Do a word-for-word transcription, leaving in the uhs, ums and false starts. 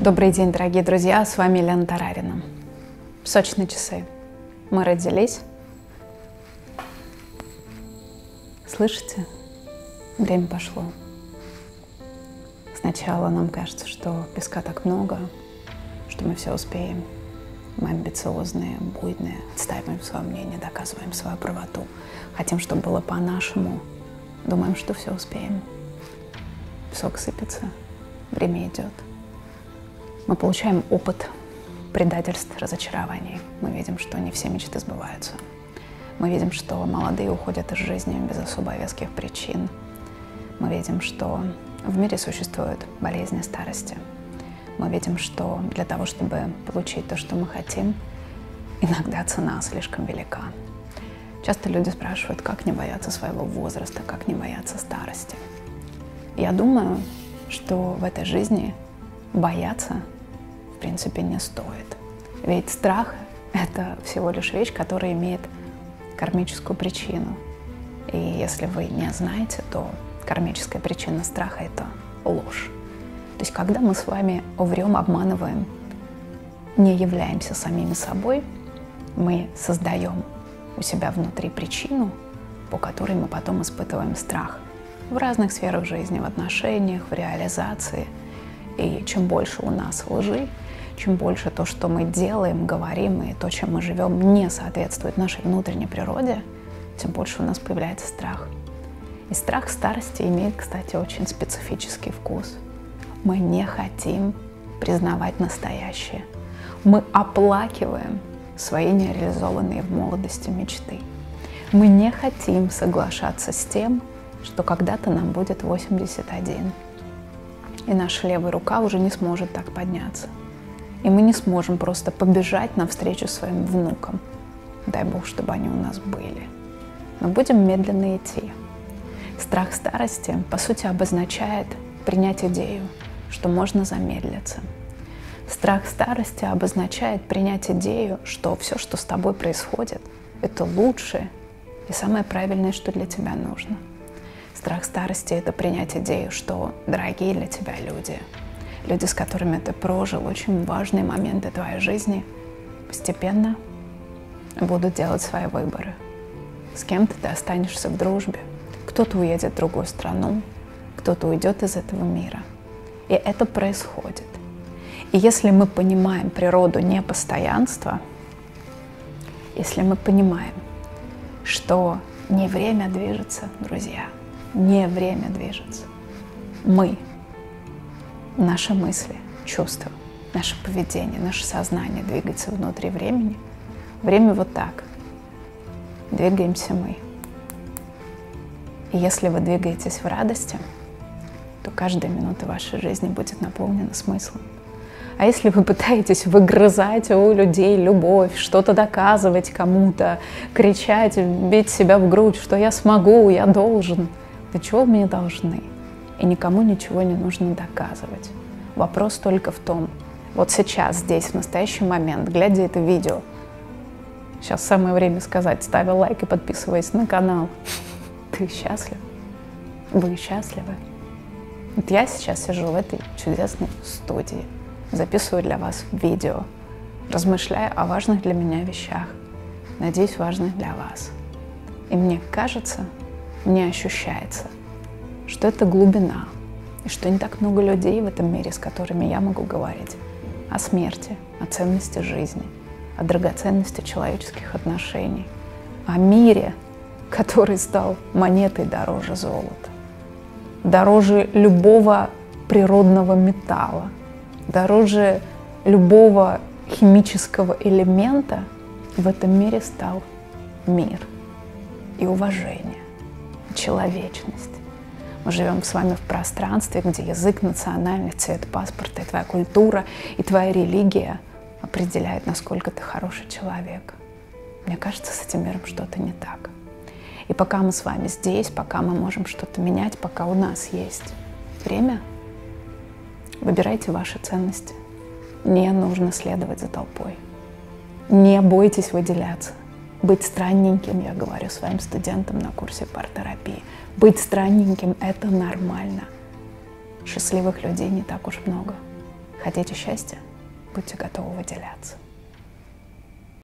Добрый день, дорогие друзья, с вами Елена Тарарина. Сочные часы. Мы родились. Слышите? Время пошло. Сначала нам кажется, что песка так много, что мы все успеем. Мы амбициозные, буйные, отстаиваем свое мнение, доказываем свою правоту. Хотим, чтобы было по-нашему. Думаем, что все успеем. Песок сыпется, время идет. Мы получаем опыт предательств, разочарований. Мы видим, что не все мечты сбываются. Мы видим, что молодые уходят из жизни без особо веских причин. Мы видим, что в мире существуют болезни старости. Мы видим, что для того, чтобы получить то, что мы хотим, иногда цена слишком велика. Часто люди спрашивают, как не бояться своего возраста, как не бояться старости. Я думаю, что в этой жизни бояться, в принципе, не стоит. Ведь страх — это всего лишь вещь, которая имеет кармическую причину. И если вы не знаете, то кармическая причина страха — это ложь. То есть, когда мы с вами врем, обманываем, не являемся самими собой, мы создаем у себя внутри причину, по которой мы потом испытываем страх в разных сферах жизни, в отношениях, в реализации. И чем больше у нас лжи, чем больше то, что мы делаем, говорим, и то, чем мы живем, не соответствует нашей внутренней природе, тем больше у нас появляется страх. И страх старости имеет, кстати, очень специфический вкус. Мы не хотим признавать настоящее. Мы оплакиваем свои нереализованные в молодости мечты. Мы не хотим соглашаться с тем, что когда-то нам будет восемьдесят один. И наша левая рука уже не сможет так подняться. И мы не сможем просто побежать навстречу своим внукам. Дай Бог, чтобы они у нас были. Но будем медленно идти. Страх старости, по сути, обозначает принять идею, что можно замедлиться. Страх старости обозначает принять идею, что все, что с тобой происходит, это лучшее и самое правильное, что для тебя нужно. Страх старости — это принять идею, что дорогие для тебя люди, люди, с которыми ты прожил очень важные моменты твоей жизни, постепенно будут делать свои выборы. С кем-то ты останешься в дружбе, кто-то уедет в другую страну, кто-то уйдет из этого мира. И это происходит. И если мы понимаем природу непостоянства, если мы понимаем, что не время движется, друзья, не время движется. Мы, наши мысли, чувства, наше поведение, наше сознание двигается внутри времени. Время вот так. Двигаемся мы. И если вы двигаетесь в радости, то каждая минута вашей жизни будет наполнена смыслом. А если вы пытаетесь выгрызать у людей любовь, что-то доказывать кому-то, кричать, бить себя в грудь, что я смогу, я должен, да чего мне должны? И никому ничего не нужно доказывать. Вопрос только в том, вот сейчас, здесь, в настоящий момент, глядя это видео, сейчас самое время сказать, ставя лайк и подписываясь на канал, ты счастлив? Вы счастливы? Вот я сейчас сижу в этой чудесной студии, записываю для вас видео, размышляю о важных для меня вещах, надеюсь, важных для вас. И мне кажется, мне ощущается, что это глубина, и что не так много людей в этом мире, с которыми я могу говорить о смерти, о ценности жизни, о драгоценности человеческих отношений, о мире, который стал монетой дороже золота, дороже любого природного металла, дороже любого химического элемента. В этом мире стал мир и уважение, и человечность. Мы живем с вами в пространстве, где язык, национальность, цвет паспорта, и твоя культура, и твоя религия определяют, насколько ты хороший человек. Мне кажется, с этим миром что-то не так. И пока мы с вами здесь, пока мы можем что-то менять, пока у нас есть время, выбирайте ваши ценности. Не нужно следовать за толпой. Не бойтесь выделяться. Быть странненьким, я говорю своим студентам на курсе партерапии, быть странненьким — это нормально. Счастливых людей не так уж много. Хотите счастья? Будьте готовы выделяться.